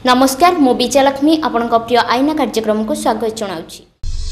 नमस्कार मु विजयलक्ष्मी आपण प्रिय आईना कार्यक्रम को स्वागत जनाउछि।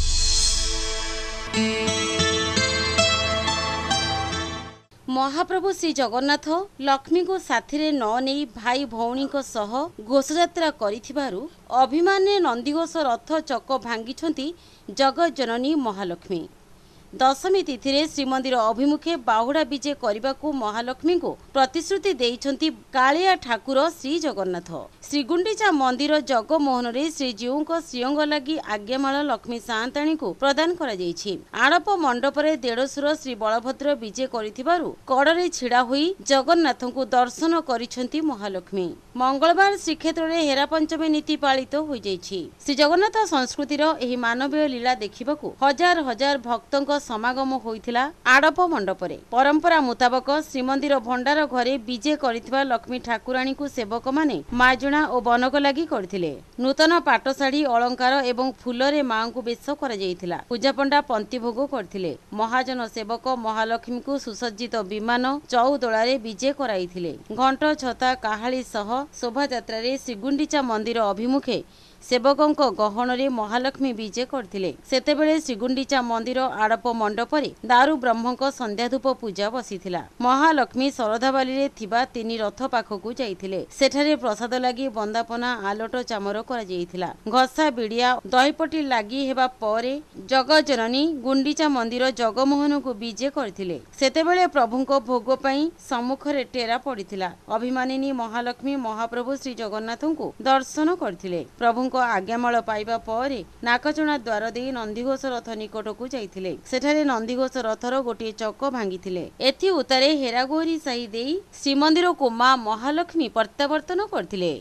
महाप्रभु श्री जगन्नाथ लक्ष्मी को साथी न नहीं भाई भौणी सह घोषयात्रा करिथिबारु अभिमाने नंदीघोष रथ चक भांगी जगत जननी महालक्ष्मी। दशमी तिथि श्रीमंदिर अभिमुखे बाहुड़ा विजे करने को महालक्ष्मी को प्रतिश्रुति देइछंती कालिया ठाकुर श्री जगन्नाथ। श्रीगुंडीचा मंदिर जगमोहन रे श्रीजीऊ श्रीअंग लगी आज्ञामाल लक्ष्मी सान्ताणी को प्रदान करा जाइछि। आड़प मंडप रे देढ़सुर श्री बलभद्र विजे करिथिबारु कड़े छिड़ा हुई जगन्नाथ को दर्शन करिछंती महालक्ष्मी। मंगलवार श्रीक्षेत्र में हेरा पंचमी नीति पालित हो जाइछि। श्री जगन्नाथ संस्कृतिर एही मानवीय लीला देखिबाकू हजार हजार भक्तों समागम होइथिला आड़प मंडपरे। परंपरा मुताबक श्रीमंदिर भंडार घरे विजे करिथिबा लक्ष्मी ठाकुराणी को सेवक माने माजुणा और बनक लगी करथिले। नूतन पाटशाढ़ी अलंकार एवं फूलरे मां को बेश करा जाइथिला। पूजा पंडा पंक्ति भोग करथिले। महाजन सेवक महालक्ष्मी को सुसज्जित विमान चौदोलारे विजे कराइथिले। घंट छता काहाली सह शोभा यात्रा रे श्रीगुंडीचा मंदिर अभिमुखे सेवकों गहन रे महालक्ष्मी विजे करथिले। सेतेबेले श्रीगुंडीचा मंदिर आड़प मंडपरे दारू ब्रह्मक संध्याधूप पूजा बसीथिला। महालक्ष्मी शरधाबाली रे थिबा तीन रथ पाखकू जाइथिले। सेठारे प्रसाद लागि बंदापना आलोट चामर करा जाइथिला। घसा बिड़िया दहीपटी लागि हेबा परे जगत जननी गुंडीचा मंदिर जगमोहन को विजे करथिले। सेतेबेले प्रभुंक भोग पई सम्मुखरे टेरा पड़िथिला। अभिमानिनी महालक्ष्मी महाप्रभु श्री जगन्नाथ को दर्शन करथिले। प्रभु आज्ञामाल पाइबा परे नाकचुणा द्वार दे नंदीघोष रथ निकट को जाइथिले। सेठारे नंदीघोष रथर गोटे चक भांगिथिले। एथि उतारे हेरागोहरी साही देई श्रीमंदिर को मां महालक्ष्मी प्रत्यावर्तन करथिले।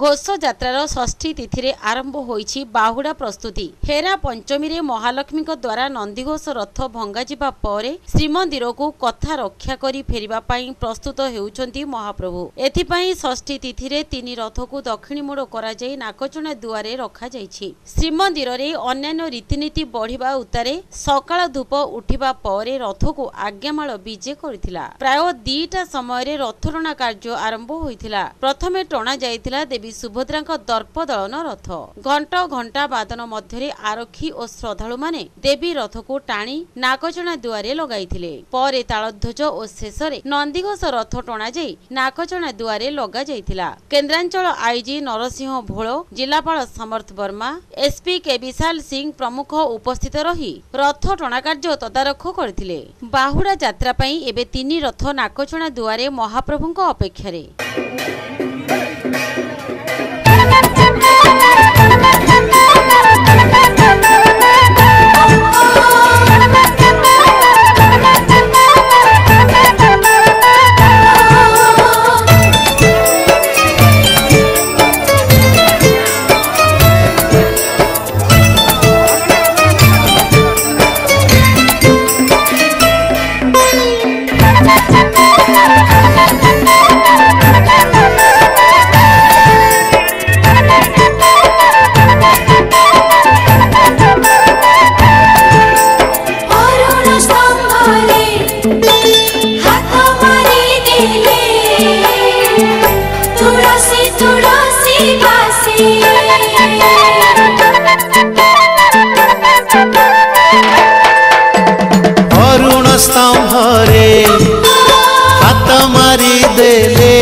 घोष यात्रार षष्ठी तिथि आरंभ होईछि बाहुड़ा प्रस्तुति। हेरा पंचमी रे महालक्ष्मी द्वारा नंदीघोष रथ भंगा जिबा परे श्रीमंदिर को कथा रक्षा करी फेरिबा पई प्रस्तुत हेउछंती महाप्रभु। एथिपई षष्ठी तिथि रे तीन रथ को दक्षिणी मोड़ करा जाई नाकचना दुआरे रखा जाईछि। श्रीमंदिर रे अन्यान्य रीतिनीति बढ़िबा उतारे सकाळ धूप उठिबा परे रथ को आज्ञामाल विजे करथिला। प्राय 2टा समय रे रथ टଣା कार्य आरंभ होइथिला। प्रथमे टଣା जाइथिला देवी सुभद्रा दर्प दलन रथ। घंटा घंटा बादन मध्य आरक्षी और श्रद्धालु माने देवी रथ को टाणी नाकचना दुआरे लगाइथिले। परे तालध्वज और शेषरे नंदीघोष रथ टଣା जाई नाकचना दुआरे लगा जाइथिला। केन्द्रांचल आईजी नरसिंह भोल, जिलापाल समर्थ वर्मा, एसपी के विशाल सिंह प्रमुख उपस्थित रही रथ टଣା कार्य तदारख करथिले। बाहुड़ा यात्रा पई एबे 3 रथ नाकचना दुआरे महाप्रभुଙ୍କ अपेक्षारे। अरुण स्तंभरे हाथ मारी देले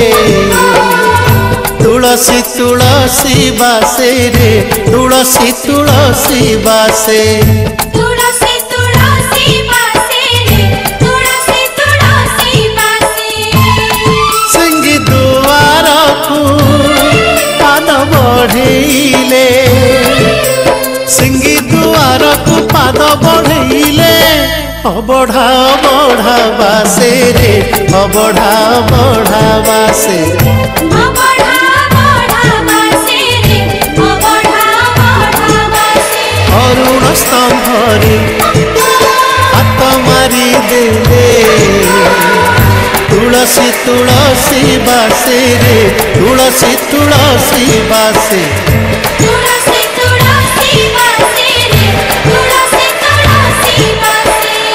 तुलसी तुलसी बासे रे तुलसी तुलसी बासे तुलसी तुलसी बासे रे तुलसी तुलसी बासे संगी दुआर को पाद बढ़ेले सिंगी दुआर को पाद बढ़ेले अबढ़ा बढ़ा बासे रे अबढ़ा बढ़ा बासे अबढ़ा बढ़ा बासे रे अबढ़ा बढ़ा बासे अरुण स्तंभरे हाथ मारी देले तुलसी तुलसी बासे रे तुलसी तुलसी बासे तुलसी तुलसी बासे रे तुलसी तुलसी बासे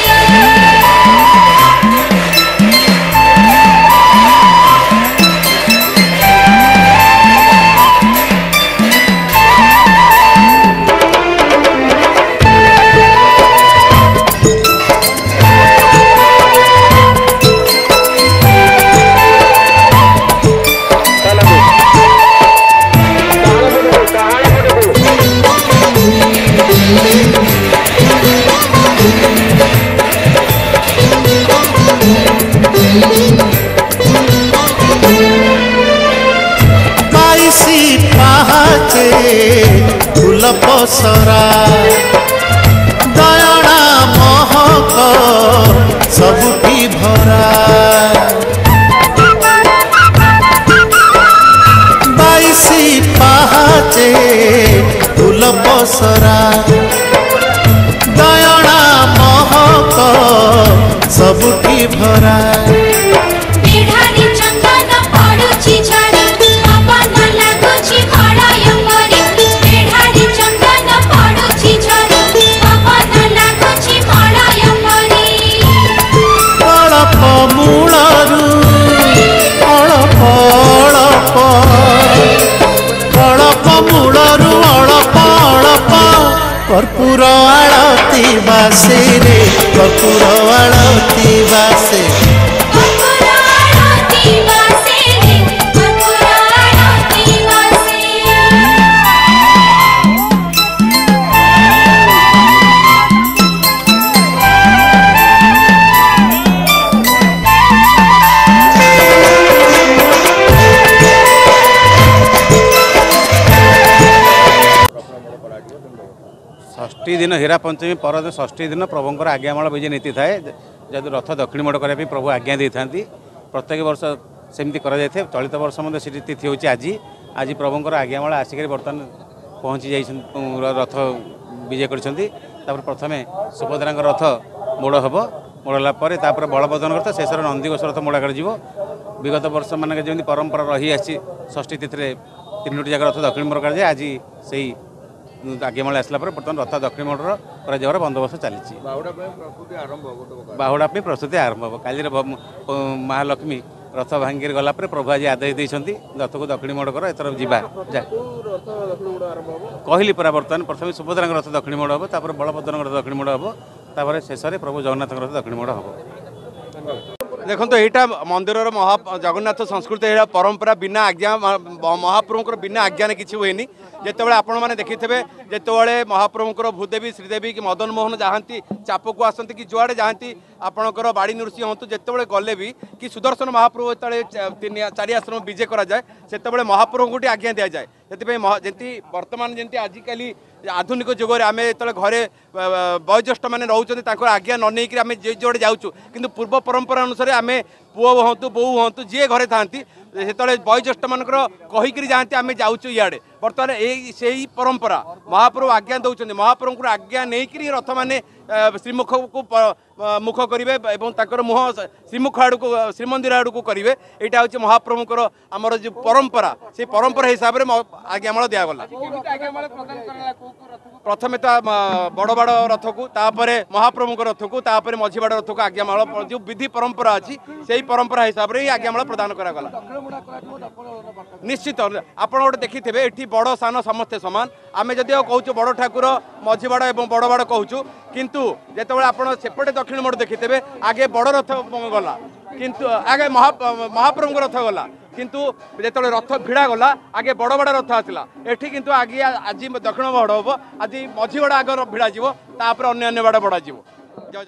फूल पसरा दयणा महक सबुठी भरा बाईसी पहाचे फूल पसरा दयणा महक सबुठी भरा कर्पूर आळती बासे रे कर्पूर आळती बासे षष्ठी दिन हीरा पंचमी पर षष्ठी दिन प्रभुंर आज्ञामाल विजय नीति थाए जदि रथ दक्षिण मोड़ करने प्रभु आज्ञा दे था प्रत्येक वर्ष सेमती चलित वर्ष तिथि हूँ आज आज प्रभुंर आज्ञामाला आसिक बर्तमान पहुँची जा रथ विजय कर प्रथम सुभद्रा रथ मोड़ हम मोड़ला बलभद्र रथ शेष नंदीघोष रथ मोड़ा कर विगत वर्ष मान जमी परंपरा रही आसी षष्ठी तिथि 3टी जाक रथ दक्षिण मोड़ कर आज से आज्ञामाला आसला बर्तमान रथ दक्षिण मोड़ कर बंदोबस्त चली बाहुड़ा प्रस्तुति आरंभ हम काली महालक्ष्मी रथ भांगी गला प्रभु आज आदेश देते रथ को दक्षिण मोड़ कर एथर जा कहली पूरा बर्तमान प्रथम सुभद्रा रथ दक्षिण मोड़ हम बलभद्र रथ दक्षिण मोड़ हम शेष प्रभु जगन्नाथ रथ दक्षिण मोड़ हम। देखो यहाँ मंदिर जगन्नाथ संस्कृति परंपरा बिना आज्ञा महाप्रभुंर बिना आज्ञा किसी हुए जिते आपण मैंने देखी थे जिते महाप्रभुंर भूदेवी श्रीदेवी कि मदन मोहन जाती चाप को आसती कि जुआड़े जाती आपणकर बाड़ी नृषि हूँ जिते गले भी कि सुदर्शन महाप्रभु जो चारि आश्रम विजय कराए से महाप्रभु गोटे आज्ञा दि जाए जमी बर्तमान जमी आजिकल आधुनिक जुगे आम जो घरे वयोज्येष्ठ मैंने रोच आज्ञा न नहीं आम जोड़े जाऊँ कि पूर्व परंपरा अनुसार आम पुओ हूँ बो हूँ जी घरे था से वयोज्येष्ठ मान कहीकि जाती आम जाऊँ इे बर्तमान यही परंपरा महाप्रभु आज्ञा दौरान महाप्रभु को आज्ञा नहीं रथ मैंने श्रीमुख को मुख करेंगे मुह श्रीमुख आड़ को श्रीमंदिर आड़ को करेंगे यहाँ हूँ महाप्रभुंर आमर जो परंपरा से परंपरा हिसाब से आज्ञामाल दिगला प्रथम तो बड़ बड़ रथ को महाप्रभु रथ को मझी बड़ रथ को आज्ञामाल जो विधि परंपरा अच्छी से परंपरा हिसाब से आज्ञामाल प्रदान करागला। निश्चित आप गोटे देखी थे ये बड़ सान समस्ते सामान आम जदि कहूँ बड़ ठाकुर मझी बड़ और बड़ बड़ कहूँ किंतु जिते आप सेपटे दक्षिण मोड़ देखी थे आगे बड़ रथ गला किंतु आगे महाप्रभु रथ गला किंतु जो रथ भिड़ा गला आगे बड़ बड़ रथ आसला एठी किंतु आगे आज दक्षिण बड़ हम आज मझी बड़ आग भिड़ा अन्य बड़ बढ़ा जय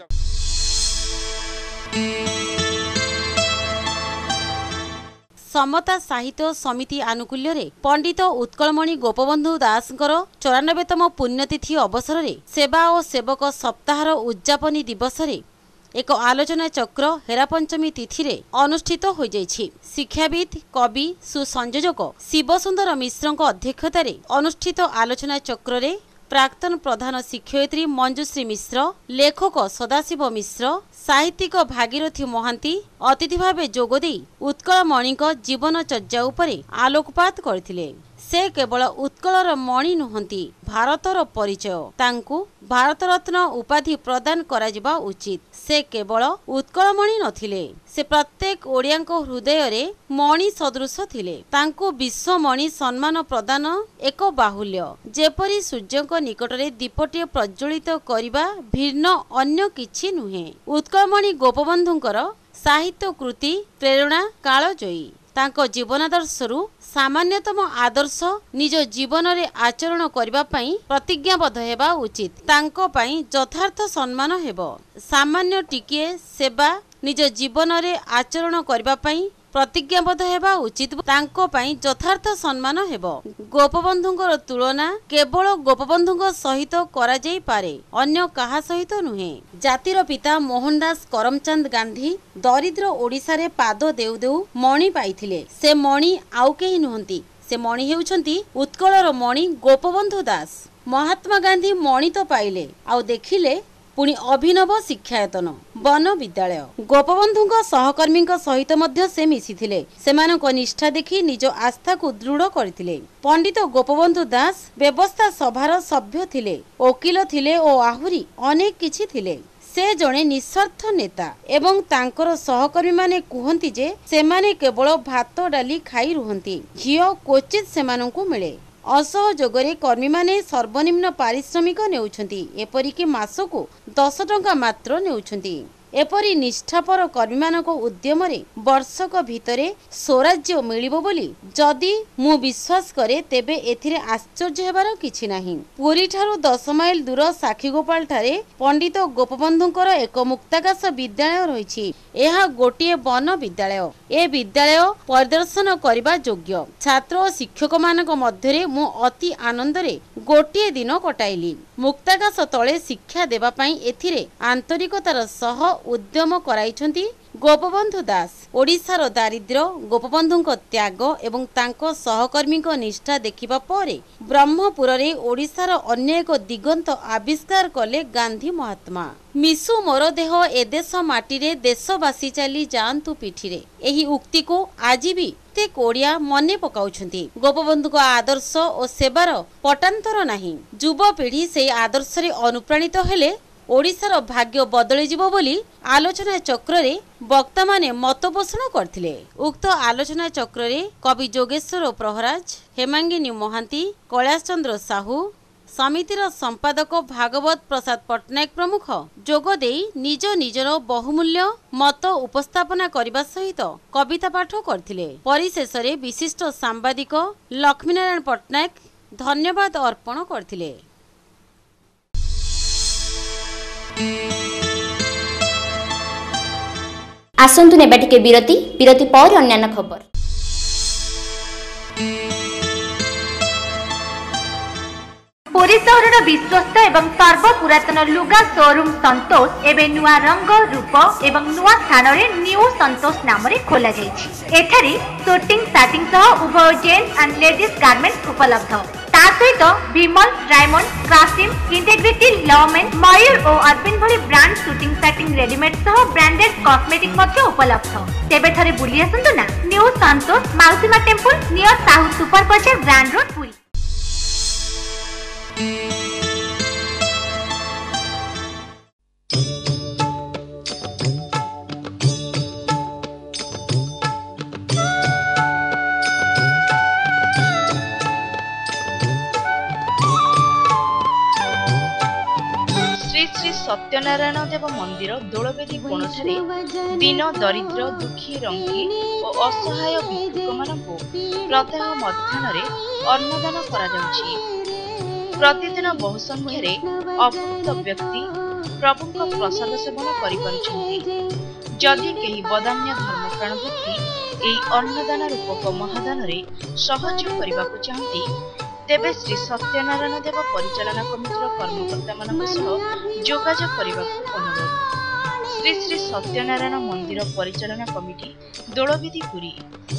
समता साहित्य समिति आनुकूल्य रे पंडित उत्कलमणि गोपबंधु दासଙ୍କର 94तम पुण्यतिथि अवसर रे सेवा और सेवक सप्ताहर उद्यापनी दिवस रे एक आलोचना चक्र हेरापंचमी तिथि रे अनुष्ठित हो जाइछि। शिक्षाविद कवि सुसंयोजक शिवसुंदर मिश्रଙ୍କ अध्यक्षता रे अनुष्ठित आलोचना चक्र रे प्राक्तन प्रधान शिक्षयित्री मंजुश्री मिश्र लेखक सदाशिव मिश्र साहित्यिक भागीरथी महांती अतिथि भावे जोगदे उत्कलमणिक जीवनचर्या उपरे आलोकपात करथिले। से केवल उत्कलर मणि नुहंती भारतर परिचय तांकु भारत रत्न उपाधि प्रदान करा जिबा उचित। से केवल उत्कलमणि नथिले से प्रत्येक ओडियांक हृदय रे मणि सदृश थिले। तांकु विश्वमणि सम्मान प्रदान एक बाहुल्य जेपरी सूर्यक निकटरे दीपटिए प्रज्वलित करिबा भिन्न अन्य किछि नुहे। उत्कलमणि गोपबंधुंकर साहित्य कृति प्रेरणा कालजयी। तांको जीवनादर्शरु सामान्यतम आदर्श निज जीवन रे आचरण करिबा पई प्रतिज्ञाबद्ध हेबा उचित। तांको पई यथार्थ सम्मान हेबो। सामान्य टिके सेवा निज जीवन रे आचरण करिबा पई प्रतिज्ञाबद्ध हेबा उचित। तांको पई यथार्थ सम्मान हेबो। गोपबंधुंकर तुलना केवल गोपबंधुंक सहित करा जाई पारे अन्य कहा सहित नुहे। जातिर पिता मोहनदास करमचंद गांधी दरिद्र ओडिसा रे पाद देउ देउ मणि पाइथिले। से मणि आउ केही नुहंती। से मणि हेउछंती उत्कलर मणि गोपबंधु दास। महात्मा गांधी मणि तो पाइले आउ देखिले पुणी अभिनव शिक्षायतन वन विद्यालय। गोपबंधुंक सहकर्मींक सहित मध्य से मिसिथिले। सेमानक निष्ठा देखि निज आस्था को दृढ़ करथिले। पंडित गोपबंधु दास व्यवस्था सभार सभ्य थिले, वकील थिले और आहुरी अनेक किछि थिले। से जणे निस्वार्थ नेता एवं तांकर सहकर्मी माने कुहंती जे सेमाने केवल भात डाली खाई रुहंती। झियो क्वचित सेमानंकु मिले। असहयोगरे कर्मी माने सर्वनिम्न पारिश्रमिक नेउछंती। एपरिक मासको 10 टंका मात्र नेउछंती। एपरी निष्ठापर कर्मीमानक उद्यमरे वर्षक भितरे स्वराज्य मिलिबो बोली जदि मु विश्वास करे तेबे एथिरे आश्चर्य हेबार किछि नाही। पुरी ठारू 10 माइल दूर साखीगोपाल ठारे पंडित गोपबंधुंकर एक मुक्ताकाश विद्यालय रहिछि। एहा गोटिए वन विद्यालय। ए विद्यालय परिदर्शन करिबा योग्य। छात्र और शिक्षक मानक मध्यरे मु अति आनंदरे गोटिए दिन कटाइली। मुक्ताकाश तले शिक्षा देबा पई एथिरे आंतरिकतार सह उद्यम कराइछंती गोपबंधु दास ओडिशार दारिद्र्य गोपबंधुଙ୍କ त्याग एवं तांको सहकर्मीଙ୍କ निष्ठा देखिबा परे ब्रह्मपुर रे ओडिशार अन्य एक दिगंत आविष्कार कले गांधी महात्मा। मिसु मोर देह ए देश माटी रे देशवासी चली जांतु पिठी रे एही उक्ति को आज भी ते कोडिया मने पकाउछंती। गोपबंधुଙ୍କ आदर्श और सेवार पटांतर नाही। युवा पीढ़ी से आदर्श रे अनुप्राणित हेले ओडिशार भाग्य बदली जिवो बोली आलोचना चक्र रे वक्ता माने मत पोषण करथिले। उक्त आलोचना चक्र रे कवि जोगेश्वर प्रहराज, हेमांगिनी महांती, कैलाश चंद्र साहू, समितिर संपादक भागवत प्रसाद पट्टनायक प्रमुख जोग देई निज निजर बहुमूल्य मत उपस्थापना करबा सहित कविता पाठ करथिले। परिशेष रे विशिष्ट सांबादिक लक्ष्मीनारायण पट्टनायक धन्यवाद अर्पण करथिले। आसंतु नेबा टिके विरति पर अन्यान्य खबर। पुरी सहर विश्वस्त एवं सर्व पुरातन लुगा शोरूम संतोष एवं नुआ रंग रूप एवं नुआ स्थान रे न्यू संतोष नाम रे खोला जायछि। एठारे शूटिंग साटिंग सह उभय जेंट्स एंड लेडीज गारमेंट्स उपलब्ध। सहित Vimal, Diamond, Kasim, Integrity, Lawman, Mayur और अरविंद भली ब्रांड शूटिंग सेटिंग रेडीमेड सह ब्रांडेड कॉस्मेटिक मध्य उपलब्ध। तेबे थरे बुली आसंतु ना new Santosh Mausima temple near south super bazaar grand road Puri. Satyanarayan Dev मंदिर दोलबेदी कोणठारे दीन दरिद्र दुखी रंगी और असहाय भिक्षुक मानकु प्रत्यह मध्याह्न अन्नदान करा जाउछि। प्रतिदिन बहु संख्यार अभुक्त व्यक्ति प्रभुଙ୍କ प्रसाद सेवन करि पारुछन्ति। जदि केही बदान्य धर्मप्राण व्यक्ति एई अन्नदान रूपक महादान रे सहयोग करिबाकु चाहନ୍ତି तेबे श्री सत्यनारायण देव परिचालना कमिटीर कर्मकर्ता मानक सह जोगाजोग करबाकु अनुरोध। श्री श्री सत्यनारायण मंदिर परिचालना committee Dolabedi Puri.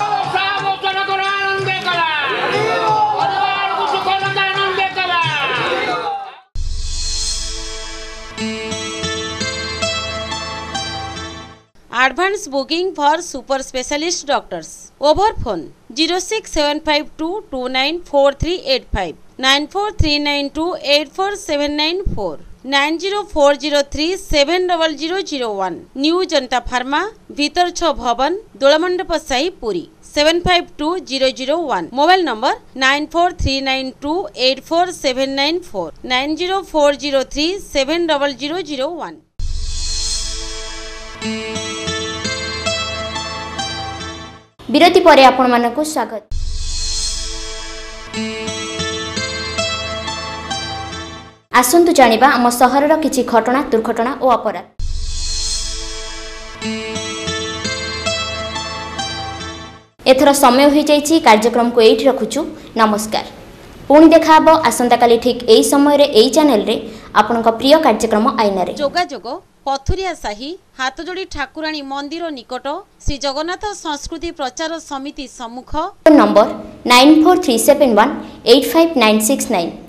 Advance booking for super specialist doctors over phone 06752294385 9439284794 9040370001 new Janata pharma भीतर 6 भवन दोलमंडप साही पुरी 752001 मोबाइल नंबर 9439284794 9040370001। विरति परे आपण मानकु स्वागत। आसंतु जानिबा आम सहरर किछि घटना दुर्घटना और अपराध। एथर समय हो जाइछि कार्यक्रम को एठी रखुछु। नमस्कार। पुणी देखा हबो आसंता काली ठीक एई समय रे एई चैनल रे आपनका प्रिय कार्यक्रम आईना रे। जोगाजोग पथुरिया साही हाथजोड़ी ठाकुराणी मंदिर निकट श्री जगन्नाथ संस्कृति प्रचार समिति सम्मुख नंबर 9437185969।